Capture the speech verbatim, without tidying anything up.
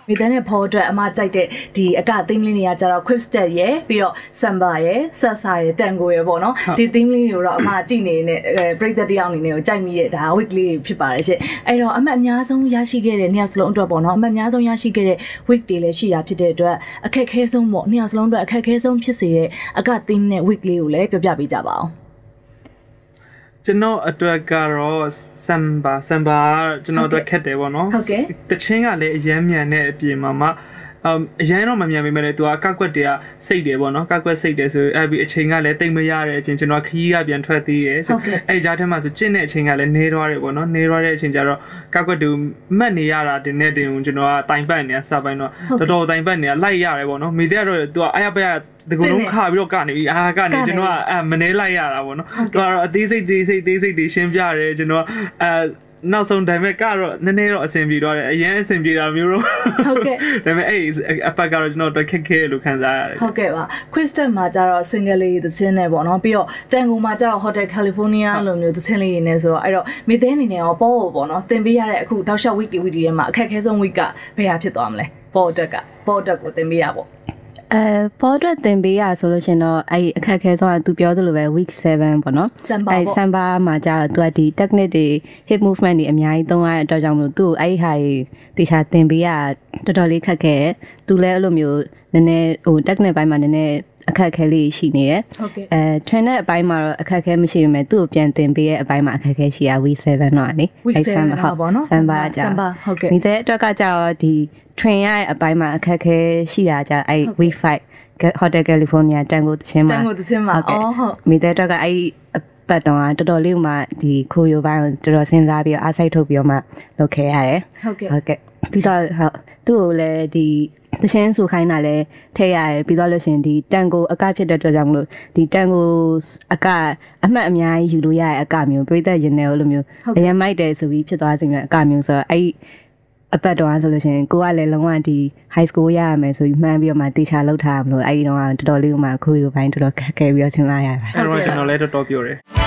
မိသားနဲ့ဖော်အတွက်အမကြိုက်တဲ့ဒီအက theme လေးတွေကကြတော့ quick step ရယ်ပြီးတော့ samba ရယ် salsa ရယ် tango ရယ်ပေါ့နော်ဒီ theme လေးတွေကိုတော့အမကြည့်နေတဲ့ပရိသတ်တယောက်အနေနဲ့ကိုကြိုက်မိတဲ့ဒါ week လေးဖြစ်ပါတယ်ရှင့်အဲ့တော့အမှတ်အများဆုံးရရှိခဲ့တဲ့နှစ်ယောက်စလုံးအတွက်ပေါ့နော်အမှတ်အများဆုံးရရှိခဲ့တဲ့ week တွေလည်းရှိတာဖြစ်တဲ့အတွက်အခက်အခဲဆုံးပေါ့နှစ်ယောက်စလုံးအတွက်အခက်အခဲဆုံးဖြစ်စေတဲ့အက theme နဲ့ week လေးကိုလည်းပြောပြပေးကြပါအောင်ကျွန်တော်အတွက်ကတော့ samba samba ကျွန်တော်အတွက်ခက်တယ်ပေါ့နော်ဟုတ်ကဲ့တချင်းကလည်းအရမ်းမြန်တဲ့အပြင်မှာမှအမ်အရင်တော့မမြန်ပေမဲ့လည်းသူကကောက်ကွက်တွေကစိတ်တယ်ပေါ့နော်ကောက်ကွက်စိတ်တယ်ဆိုအဲ့ဒီအချိန်ကလည်းတိတ်မရတဲ့အပြင်ကျွန်တော်ခရီးကပြန်ထွက်သေးတယ်ဆိုအဲ့ကြားထဲမှာဆိုကျင့်တဲ့အချိန်ကလည်းနေသွားတယ်ပေါ့နော်နေသွားတဲ့အချိန်ကျတော့ကောက်ကွက်တူမှတ်နေရတာတင်နဲ့တင်ကျွန်တော်ကတိုင်ပတ်နေတာစပိုင်းတော့တော်တော်တိုင်ပတ်နေတာလိုက်ရတယ်ပေါ့နော်မိတဲ့ကတော့သူကအားရပရဒီကုလုံးခါပြီးတော့ကနေပြီးအာကနေကျွန်တော်ကမနေလိုက်ရတာပေါ့နော်သူကတော့အသေးစိတ်သေးစိတ်သေးစိတ်တွေရှင်းပြတယ်ကျွန်တော်အဲနောက်ဆုံးဒါပေမဲ့ကတော့နည်းနည်းတော့အဆင်ပြေသွားတယ်အရင်အဆင်ပြေတာမျိုးတော့ဟုတ်ကဲ့ဒါပေမဲ့အဲ့အပတ်ကတော့ကျွန်တော်တော့ခက်ခဲလို့ခံစားရတယ်ဟုတ်ကဲ့ပါ Kristen မှာကျတော့ single လေးသချင်းနဲ့ပေါ့နော်ပြီးတော့ Tango မှာကျတော့ Hotel California လိုမျိုးသချင်းလေးတွေနဲ့ဆိုတော့အဲ့တော့မိသေးအနေနဲ့ရောပေါ်ပေါ့နော်သင်ပေးရတဲ့အခုတောက်လျှောက် week တွေ week တွေထဲမှာအခက်ခဲဆုံး week ကဘယ်ဟာဖြစ်သွားမလဲပေါ်အတွက်ကပေါ်အတွက်ကိုသင်ပေးရပေါ့အဲပေါ်အတွက်သင်ပေးရဆိုလို့ရှင်တော့အဲ့အခက်ခဲဆုံးကသူပြောသလိုပဲ week seven ပေါ့နော်အဲ့ samba မှာကြာသူကဒီ technique တွေ hip movement တွေအများကြီးသုံးရတဲ့အတွက်ကြောင့်မလို့သူ့အဲ့ဟာတွေတေချာသင်ပေးရတော်တော်လေးခက်ခဲသူလည်းအဲ့လိုမျိုးနည်းနည်းဟို technique ဘိုင်းမှာနည်းနည်းအခက်ခဲလေးရှိနေတယ်အဲ train တဲ့အပိုင်းမှာတော့အခက်ခဲမရှိပေမဲ့သူ့ကိုပြန်သင်ပေးရဲ့အပိုင်းမှာအခက်ခဲရှိရ week seven တော့လေ week seven ပေါ့နော် samba ကြာ samba ဟုတ်ကဲ့ဒီတဲ့အတွက်ကကြာတော့ဒီ train ရတဲ့အပိုင်းမှာအခက်ခဲရှိတာကြာအဲ့ week five Hotel California Tango သချင်းမှာ Tango သချင်းမှာအော်ဟုတ်မိတဲ့အတွက်ကအဲ့ပတ်တော့တော်တော်လေးမှဒီခိုးရိုပိုင်းတော်တော်စဉ်းစားပြီးအားစိတ်ထုတ်ပြီးတော့မှလုပ်ခဲ့ရတယ်ဟုတ်ကဲ့ဟုတ်ကဲ့ပြီးတော့ဟုတ်သူ့ကိုလည်းဒီသချင်းဆိုခိုင်းတာလည်းထည့်ရတယ်ပြီးတော့လို့ရှင်ဒီတန်ကိုအကဖြစ်တဲ့အတွက်ကြောင့်မလို့ဒီတန်ကိုအကအမှတ်အများကြီးယူလို့ရတဲ့အကမျိုးပြိသက်ရင်တယ်လို့မျိုးအရင်မိုက်တယ်ဆိုပြီးဖြစ်သွားစေမယ့်အကမျိုးဆိုတော့အဲ့အပတ်တော့ဆိုလို့ရှိရင်ကိုကလည်းလုံးဝဒီ high school ရရမယ်ဆိုပြီးမှန်းပြီးတော့မှတေချာလောက်ထားမလို့အဲ့ဒီတော့တော်တော်လေးကမှခိုးယူပိုင်းတော်တော်ခက်ခဲပြီးတော့ဆင်းလာရတာအဲ့တော့ကျွန်တော်လည်းတော်တော်ပြောတယ်